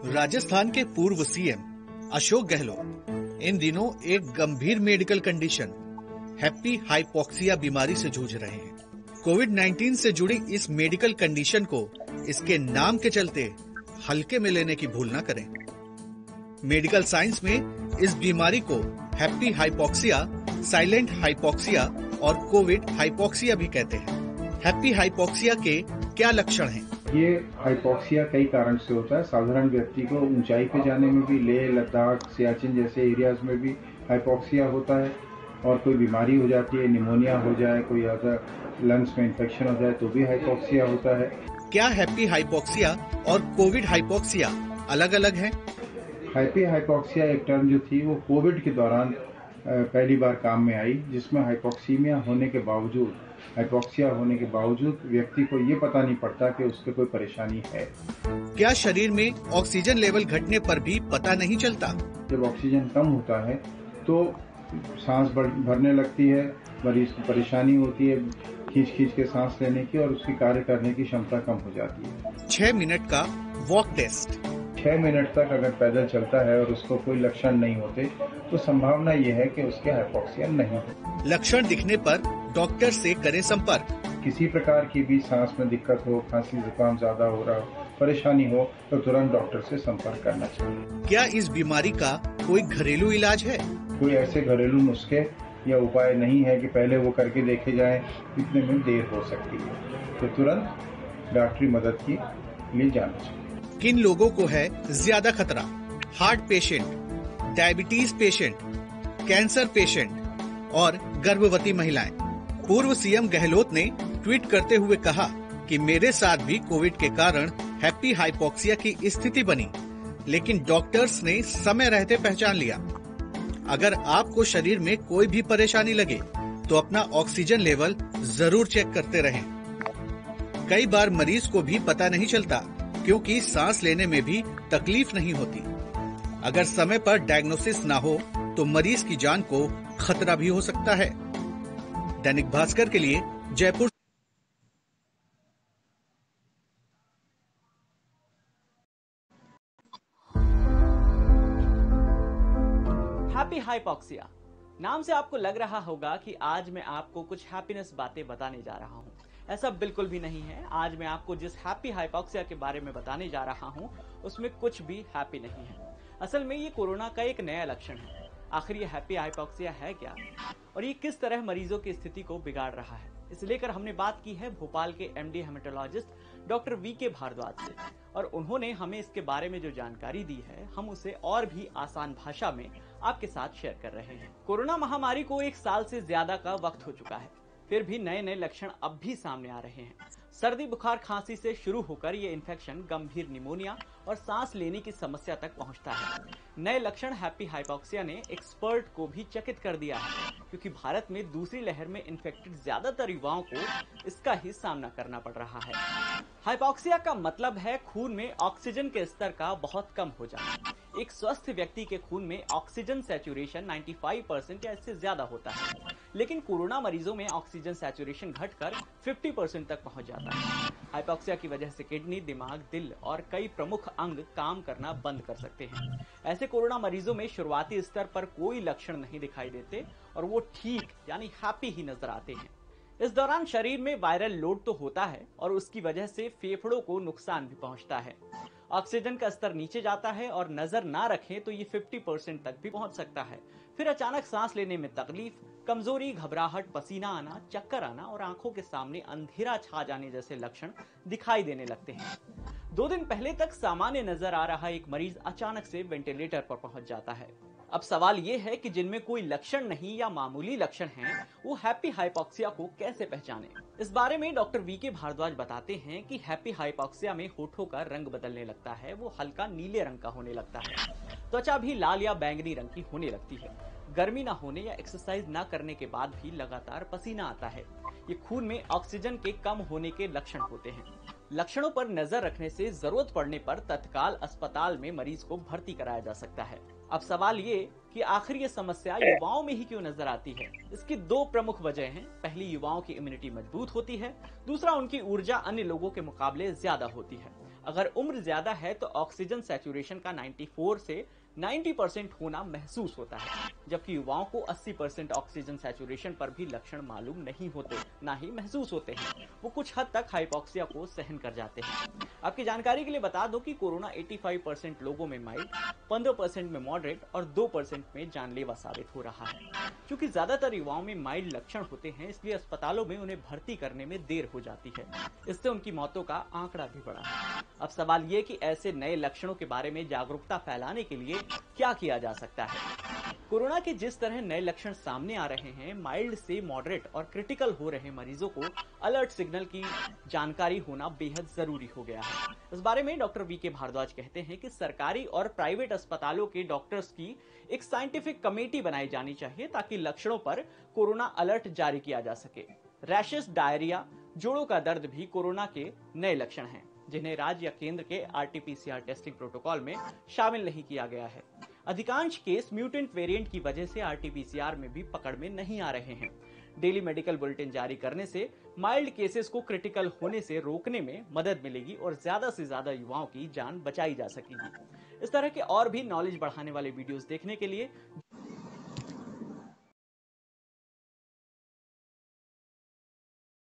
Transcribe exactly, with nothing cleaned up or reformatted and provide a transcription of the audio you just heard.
राजस्थान के पूर्व सीएम अशोक गहलोत इन दिनों एक गंभीर मेडिकल कंडीशन हैप्पी हाइपोक्सिया बीमारी से जूझ रहे हैं। कोविड नाइन्टीन से जुड़ी इस मेडिकल कंडीशन को इसके नाम के चलते हल्के में लेने की भूल न करें। मेडिकल साइंस में इस बीमारी को हैप्पी हाइपोक्सिया, साइलेंट हाइपोक्सिया और कोविड हाइपोक्सिया भी कहते हैं। हैप्पी हाइपोक्सिया के क्या लक्षण हैं? ये हाइपोक्सिया कई कारण से होता है। साधारण व्यक्ति को ऊंचाई पे जाने में भी, लेह लद्दाख सियाचिन जैसे एरियाज में भी हाइपोक्सिया होता है। और कोई बीमारी हो जाती है, निमोनिया हो जाए, कोई अदर लंग्स में इन्फेक्शन हो जाए तो भी हाइपोक्सिया होता है। क्या हैप्पी हाइपोक्सिया और कोविड हाइपोक्सिया अलग अलग हैं? हैप्पी हाइपोक्सिया एक टर्म जो थी वो कोविड के दौरान पहली बार काम में आई, जिसमें हाइपोक्सीमिया होने के बावजूद हाइपोक्सिया होने के बावजूद व्यक्ति को ये पता नहीं पड़ता कि उसके कोई परेशानी है। क्या शरीर में ऑक्सीजन लेवल घटने पर भी पता नहीं चलता? जब ऑक्सीजन कम होता है तो सांस भरने लगती है, मरीज को परेशानी होती है खींच खींच के सांस लेने की, और उसकी कार्य करने की क्षमता कम हो जाती है। छह मिनट का वॉक टेस्ट। छह मिनट तक अगर पैदल चलता है और उसको कोई लक्षण नहीं होते तो संभावना यह है कि उसके हाइपोक्सिया नहीं हो। लक्षण दिखने पर डॉक्टर से करें संपर्क। किसी प्रकार की भी सांस में दिक्कत हो, खांसी जुकाम ज्यादा हो रहा हो, परेशानी हो तो तुरंत डॉक्टर से संपर्क करना चाहिए। क्या इस बीमारी का कोई घरेलू इलाज है? कोई ऐसे घरेलू नुस्खे या उपाय नहीं है कि पहले वो करके देखे जाए, इतने में देर हो सकती है, तो तुरंत डॉक्टरी मदद की लिए जाना चाहिए। किन लोगों को है ज्यादा खतरा? Heart patient, diabetes patient, cancer patient और गर्भवती महिलाएं। पूर्व सीएम गहलोत ने ट्वीट करते हुए कहा कि मेरे साथ भी कोविड के कारण हैप्पी हाइपोक्सिया की स्थिति बनी, लेकिन डॉक्टर्स ने समय रहते पहचान लिया। अगर आपको शरीर में कोई भी परेशानी लगे तो अपना ऑक्सीजन लेवल जरूर चेक करते रहें। कई बार मरीज को भी पता नहीं चलता क्योंकि सांस लेने में भी तकलीफ नहीं होती। अगर समय पर डायग्नोसिस ना हो तो मरीज की जान को खतरा भी हो सकता है। दैनिक भास्कर के लिए जयपुर। हैप्पी हाइपोक्सिया नाम से आपको लग रहा होगा कि आज मैं आपको कुछ हैप्पीनेस बातें बताने जा रहा हूं। ऐसा बिल्कुल भी नहीं है। आज मैं आपको जिस हैप्पी हाइपोक्सिया के बारे में बताने जा रहा हूं उसमें कुछ भी हैप्पी नहीं है। असल में ये कोरोना का एक नया लक्षण है। आखिर ये हैप्पी हाइपोक्सिया है क्या और ये किस तरह मरीजों की स्थिति को बिगाड़ रहा है, इसे लेकर हमने बात की है भोपाल के एमडी हेमेटोलॉजिस्ट डॉक्टर वी के भारद्वाज से, और उन्होंने हमें इसके बारे में जो जानकारी दी है हम उसे और भी आसान भाषा में आपके साथ शेयर कर रहे हैं। कोरोना महामारी को एक साल से ज्यादा का वक्त हो चुका है, फिर भी नए नए लक्षण अब भी सामने आ रहे हैं। सर्दी, बुखार, खांसी से शुरू होकर ये इन्फेक्शन गंभीर निमोनिया और सांस लेने की समस्या तक पहुंचता है। नए लक्षण हैप्पी हाइपोक्सिया ने एक्सपर्ट को भी चकित कर दिया है, क्योंकि भारत में दूसरी लहर में इन्फेक्टेड ज्यादातर युवाओं को इसका ही सामना करना पड़ रहा है। हाइपोक्सिया का मतलब है खून में ऑक्सीजन के स्तर का बहुत कम हो जाना। एक स्वस्थ व्यक्ति के खून में ऑक्सीजन सैचुरेशन पचानवे परसेंट या इससे ज्यादा होता है, लेकिन कोरोना मरीजों में ऑक्सीजन सैचुरेशन घटकर पचास परसेंट तक पहुंच जाता है। हाइपोक्सिया की वजह से किडनी, दिमाग, दिल और कई प्रमुख अंग काम करना बंद कर सकते हैं। ऐसे कोरोना मरीजों में शुरुआती स्तर पर कोई लक्षण नहीं दिखाई देते और वो ठीक यानी हैप्पी ही नजर आते हैं। इस दौरान शरीर में वायरल लोड तो होता है और उसकी वजह से फेफड़ों को नुकसान भी पहुंचता है। ऑक्सीजन का स्तर नीचे जाता है और नजर ना रखें तो ये पचास परसेंट तक भी पहुंच सकता है। फिर अचानक सांस लेने में तकलीफ, कमजोरी, घबराहट, पसीना आना, चक्कर आना और आंखों के सामने अंधेरा छा जाने जैसे लक्षण दिखाई देने लगते हैं। दो दिन पहले तक सामान्य नजर आ रहा एक मरीज अचानक से वेंटिलेटर पर पहुंच जाता है। अब सवाल यह है कि जिनमें कोई लक्षण नहीं या मामूली लक्षण हैं, वो हैप्पी हाइपोक्सिया को कैसे पहचानें। इस बारे में डॉक्टर वी के भारद्वाज बताते हैं कि हैप्पी हाइपोक्सिया में होठों का रंग बदलने लगता है, वो हल्का नीले रंग का होने लगता है। त्वचा भी लाल या बैंगनी रंग की होने लगती है। गर्मी ना होने या एक्सरसाइज ना करने के बाद भी लगातार पसीना आता है। ये खून में ऑक्सीजन के कम होने के लक्षण होते हैं। लक्षणों पर नजर रखने से जरूरत पड़ने पर तत्काल अस्पताल में मरीज को भर्ती कराया जा सकता है। अब सवाल ये कि आखिर ये समस्या युवाओं में ही क्यों नजर आती है। इसकी दो प्रमुख वजह हैं। पहली, युवाओं की इम्यूनिटी मजबूत होती है। दूसरा, उनकी ऊर्जा अन्य लोगों के मुकाबले ज्यादा होती है। अगर उम्र ज्यादा है तो ऑक्सीजन सैचुरेशन का चौरानवे से नब्बे परसेंट होना महसूस होता है, जबकि युवाओं को अस्सी परसेंट ऑक्सीजन सैचुरेशन पर भी लक्षण मालूम नहीं होते, ना ही महसूस होते हैं। वो कुछ हद तक हाइपोक्सिया को सहन कर जाते हैं। आपकी जानकारी के लिए बता दो कि कोरोना पचासी परसेंट लोगों में माइल्ड, पंद्रह परसेंट में मॉडरेट और दो परसेंट में जानलेवा साबित हो रहा है। क्योंकि ज्यादातर युवाओं में माइल्ड लक्षण होते हैं, इसलिए अस्पतालों में उन्हें भर्ती करने में देर हो जाती है। इससे उनकी मौतों का आंकड़ा भी बढ़ा है। अब सवाल ये कि ऐसे नए लक्षणों के बारे में जागरूकता फैलाने के लिए क्या किया जा सकता है। कोरोना के जिस तरह नए लक्षण सामने आ रहे हैं, माइल्ड से मॉडरेट और क्रिटिकल हो रहे मरीजों को अलर्ट सिग्नल की जानकारी होना बेहद जरूरी हो गया है। इस बारे में डॉक्टर वी के भारद्वाज कहते हैं कि सरकारी और प्राइवेट अस्पतालों के डॉक्टर्स की एक साइंटिफिक कमेटी बनाई जानी चाहिए ताकि लक्षणों पर कोरोना अलर्ट जारी किया जा सके। रैशेस, डायरिया, जोड़ों का दर्द भी कोरोना के नए लक्षण हैं, जिन्हें राज्य या केंद्र के R T P C R testing protocol में शामिल नहीं किया गया है। अधिकांश केस म्यूटेंट वेरिएंट की वजह से R T P C R में भी पकड़ में नहीं आ रहे हैं। डेली मेडिकल बुलेटिन जारी करने से माइल्ड केसेस को क्रिटिकल होने से रोकने में मदद मिलेगी और ज्यादा से ज्यादा युवाओं की जान बचाई जा सकेगी। इस तरह के और भी नॉलेज बढ़ाने वाले वीडियोस देखने के लिए